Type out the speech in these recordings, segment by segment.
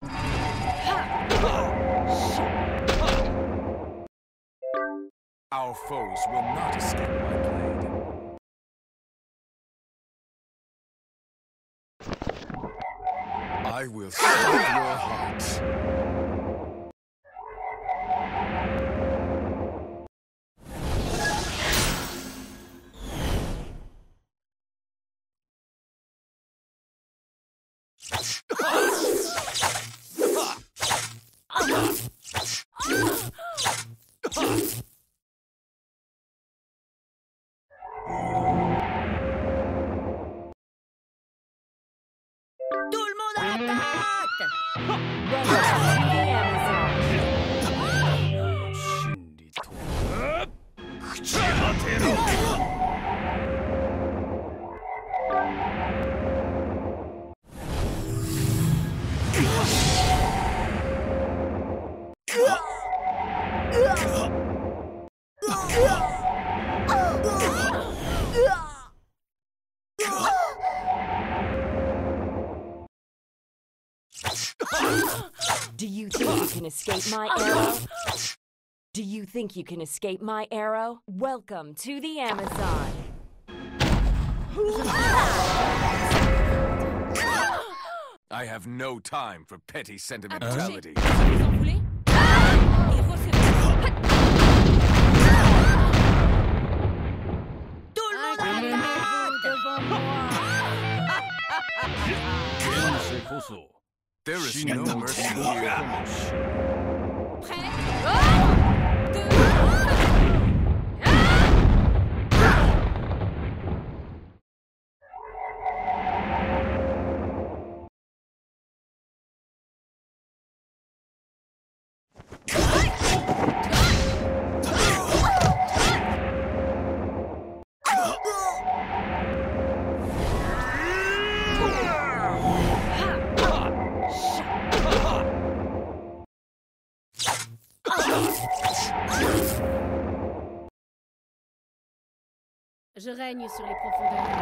Our foes will not escape my blade. I will stop your hearts. Tout le monde attaque! Do you think you can escape my arrow? Do you think you can escape my arrow? Welcome to the Amazon. I have no time for petty sentimentality. There is no mercy here. Je règne sur les profondeurs de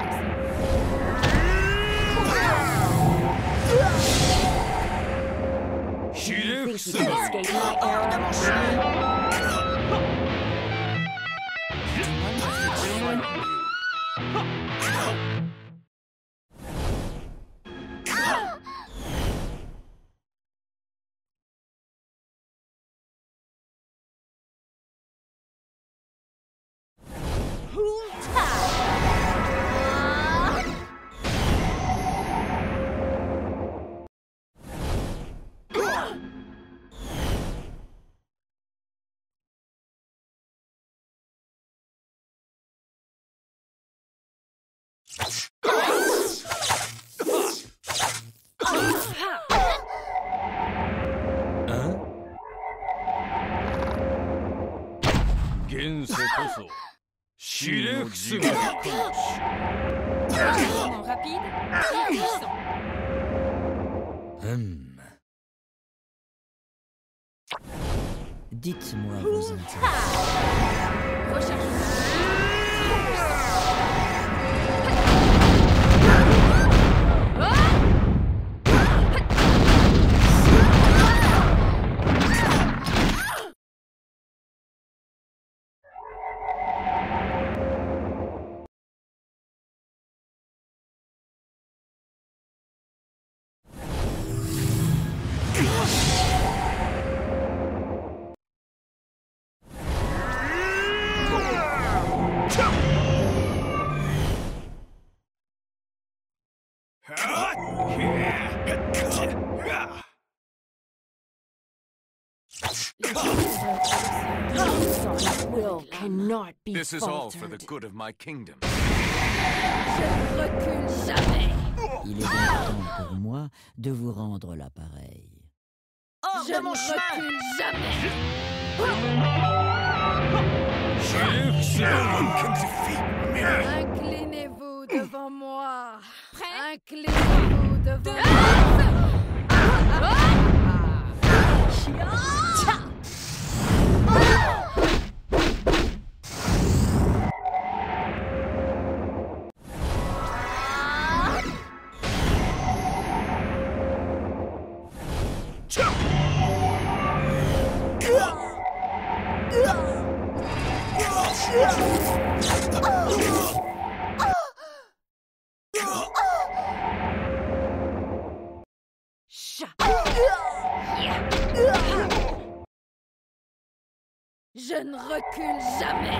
rapide et puissant. Dites-moi vos intérêts. Will cannot be This is all for the faltered. good of my kingdom. Je ne recule jamais. Il est donc temps pour moi de vous rendre l'appareil. Je ne recule jamais. Inclinez-vous devant moi. Inclinez-vous devant moi. Je ne recule jamais.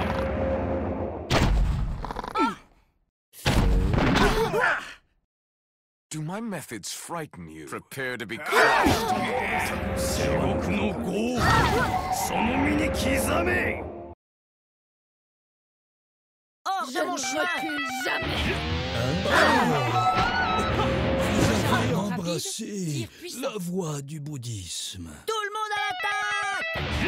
Do my methods frighten you? Prepare to be crushed. Je ne recule jamais. Vous avez embrassé la voie du bouddhisme. Tout le monde à l'attaque!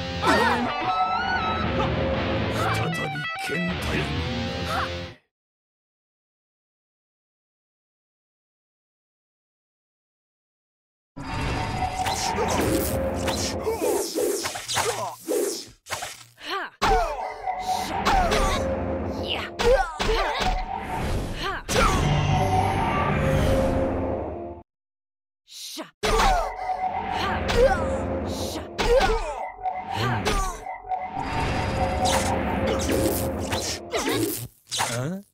Hein?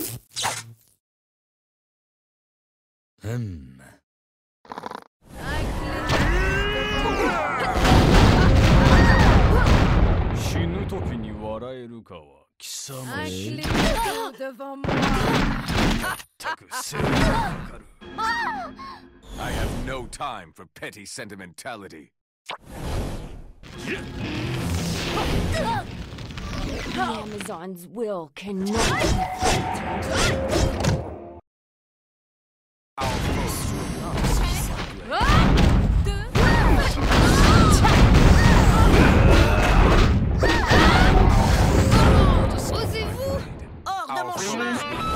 Un clé devant moi. I have no time for petty sentimentality. The Amazon's will cannot be faltered. Osez-vous? Hors de mon chemin!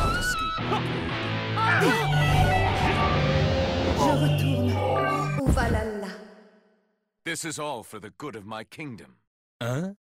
Je retourne au Valhalla. This is all for the good of my kingdom. Hein?